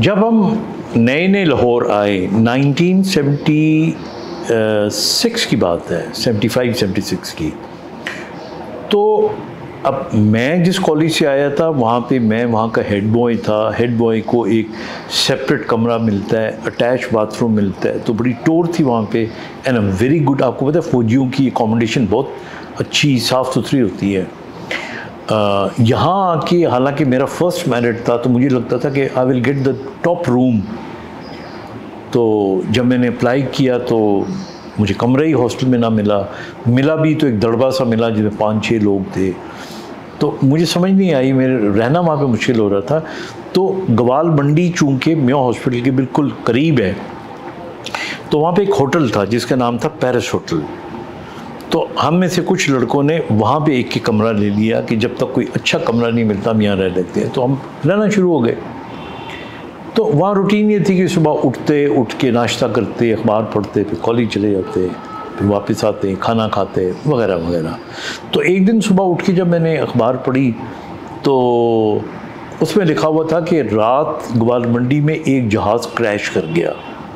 जब हम नए नए लाहौर आए 1976 की बात है, 75-76 की, तो अब मैं जिस कॉलेज से आया था मैं वहाँ का हेड बॉय था। हेड बॉय को एक सेपरेट कमरा मिलता है, अटैच बाथरूम मिलता है, तो बड़ी टोर थी वहाँ पे। एंड वेरी गुड, आपको पता है फौजियों की अकोमोडेशन बहुत अच्छी साफ़ सुथरी होती है। यहाँ आके हालांकि मेरा फर्स्ट मैरिट था तो मुझे लगता था कि I will get the top room. तो जब मैंने अप्लाई किया तो मुझे कमरा ही हॉस्टल में ना मिला भी तो एक दड़बा सा मिला जिसमें 5-6 लोग थे। तो मुझे समझ नहीं आई, मेरे रहना वहाँ पे मुश्किल हो रहा था। तो गवाल मंडी चूँकि म्यो हॉस्पिटल के बिल्कुल करीब है, तो वहाँ पे एक होटल था जिसका नाम था पेरिस होटल। तो हम में से कुछ लड़कों ने वहाँ पे एक कमरा ले लिया कि जब तक कोई अच्छा कमरा नहीं मिलता हम यहाँ रह लेते हैं। तो हम रहना शुरू हो गए। तो वहाँ रूटीन ये थी कि सुबह उठ के नाश्ता करते, अखबार पढ़ते, फिर कॉलेज चले जाते, फिर वापस आते, खाना खाते वगैरह वगैरह। तो एक दिन सुबह उठ के जब मैंने अखबार पढ़ी तो उसमें लिखा हुआ था कि रात ग्वाल मंडी में एक जहाज़ क्रैश कर गया।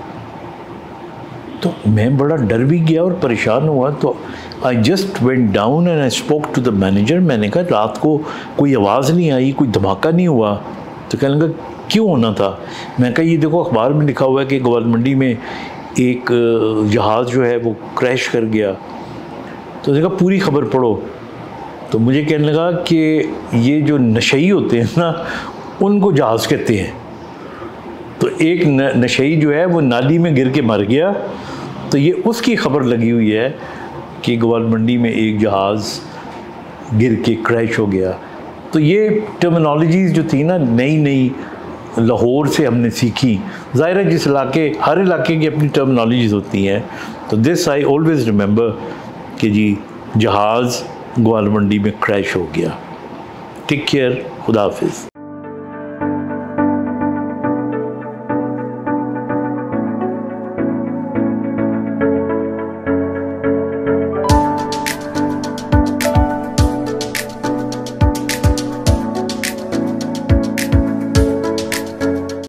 तो मैं बड़ा डर भी गया और परेशान हुआ। तो I just went down and I spoke to the manager. मैंने कहा रात को कोई आवाज़ नहीं आई, कोई धमाका नहीं हुआ। तो कहने लगा क्यों होना था? मैं कहा ये देखो अखबार में लिखा हुआ है कि ग्वाल मंडी में एक जहाज़ जो है वो क्रैश कर गया। तो देखा पूरी खबर पढ़ो। तो मुझे कहने लगा कि ये जो नशई होते हैं ना उनको जहाज़ कहते हैं। तो एक नशई जो है वो नाली में गिर के मर गया, तो ये उसकी खबर लगी हुई है कि ग्वाल मंडी में एक जहाज़ गिर के क्रैश हो गया। तो ये टर्मिनोलॉजीज़ जो थी ना नई लाहौर से हमने सीखी। ज़ाहिर है जिस हर इलाके की अपनी टर्मिनोलॉजीज़ होती हैं। तो दिस आई ऑलवेज़ रिमेंबर कि जी जहाज़ ग्वाल मंडी में क्रैश हो गया। टेक केयर, खुदा हाफिज़।